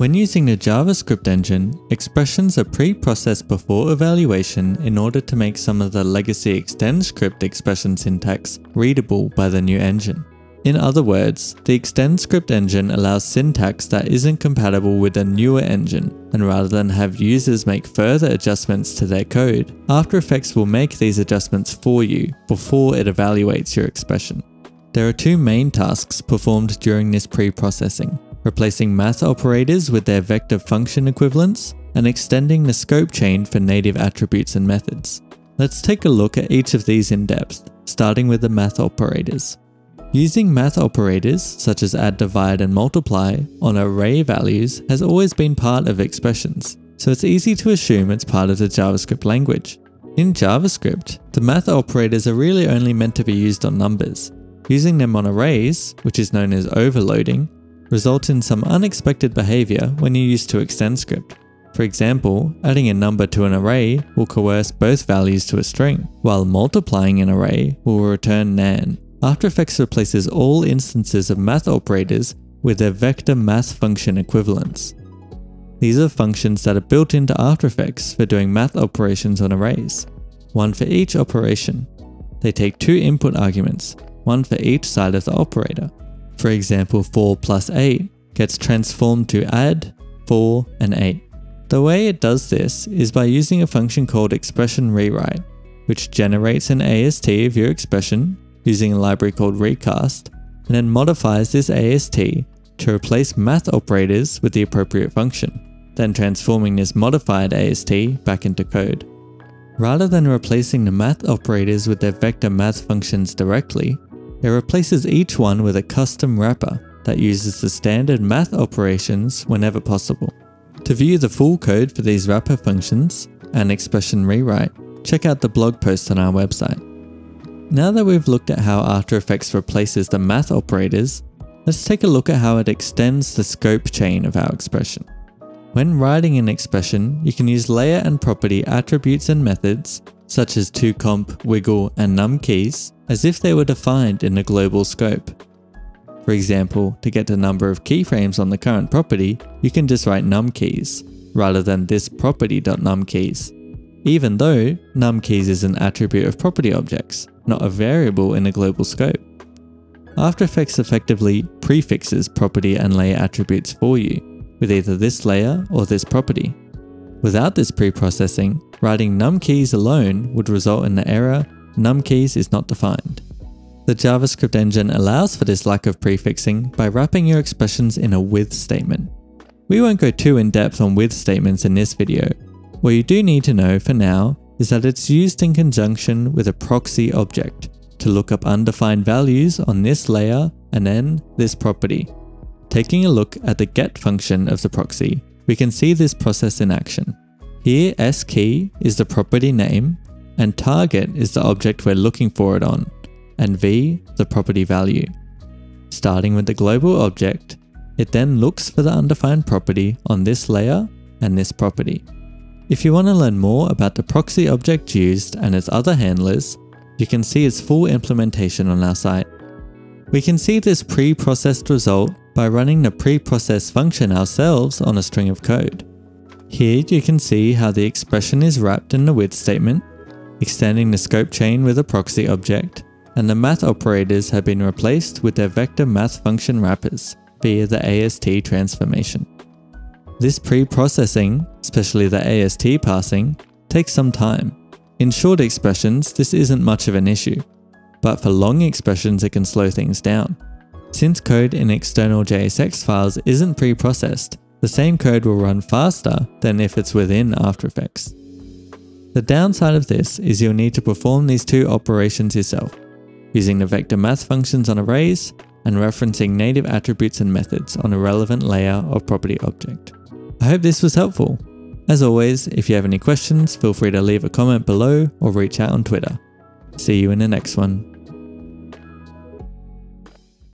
When using the JavaScript engine, expressions are pre-processed before evaluation in order to make some of the legacy ExtendScript expression syntax readable by the new engine. In other words, the ExtendScript engine allows syntax that isn't compatible with the newer engine, and rather than have users make further adjustments to their code, After Effects will make these adjustments for you before it evaluates your expression. There are two main tasks performed during this pre-processing: replacing math operators with their vector function equivalents, and extending the scope chain for native attributes and methods. Let's take a look at each of these in depth, starting with the math operators. Using math operators, such as add, divide, and multiply, on array values has always been part of expressions, so it's easy to assume it's part of the JavaScript language. In JavaScript, the math operators are really only meant to be used on numbers. Using them on arrays, which is known as overloading, results in some unexpected behavior when you use to ExtendScript. For example, adding a number to an array will coerce both values to a string, while multiplying an array will return nan. After Effects replaces all instances of math operators with their vector math function equivalents. These are functions that are built into After Effects for doing math operations on arrays, one for each operation. They take two input arguments, one for each side of the operator. For example, 4 plus 8 gets transformed to add 4 and 8. The way it does this is by using a function called expression rewrite, which generates an AST of your expression using a library called recast, and then modifies this AST to replace math operators with the appropriate function, then transforming this modified AST back into code. Rather than replacing the math operators with their vector math functions directly, it replaces each one with a custom wrapper that uses the standard math operations whenever possible. To view the full code for these wrapper functions and expression rewrite, check out the blog post on our website. Now that we've looked at how After Effects replaces the math operators, let's take a look at how it extends the scope chain of our expression. When writing an expression, you can use layer and property attributes and methods, such as toComp, wiggle, and numKeys, as if they were defined in the global scope. For example, to get the number of keyframes on the current property, you can just write numKeys, rather than this property.numKeys, even though numKeys is an attribute of property objects, not a variable in a global scope. After Effects effectively prefixes property and layer attributes for you, with either this layer or this property. Without this pre-processing, writing numKeys alone would result in the error numKeys is not defined. The JavaScript engine allows for this lack of prefixing by wrapping your expressions in a with statement. We won't go too in depth on with statements in this video. What you do need to know for now is that it's used in conjunction with a proxy object to look up undefined values on this layer and then this property. Taking a look at the get function of the proxy, we can see this process in action. Here skey is the property name, and target is the object we're looking for it on, and v the property value. Starting with the global object, it then looks for the undefined property on this layer and this property. If you want to learn more about the proxy object used and its other handlers, you can see its full implementation on our site. We can see this pre-processed result by running the preprocess function ourselves on a string of code. Here you can see how the expression is wrapped in the with statement, extending the scope chain with a proxy object, and the math operators have been replaced with their vector math function wrappers via the AST transformation. This pre-processing, especially the AST parsing, takes some time. In short expressions, this isn't much of an issue, but for long expressions it can slow things down. Since code in external JSX files isn't pre-processed, the same code will run faster than if it's within After Effects. The downside of this is you'll need to perform these two operations yourself, using the vector math functions on arrays and referencing native attributes and methods on a relevant layer or property object. I hope this was helpful. As always, if you have any questions, feel free to leave a comment below or reach out on Twitter. See you in the next one.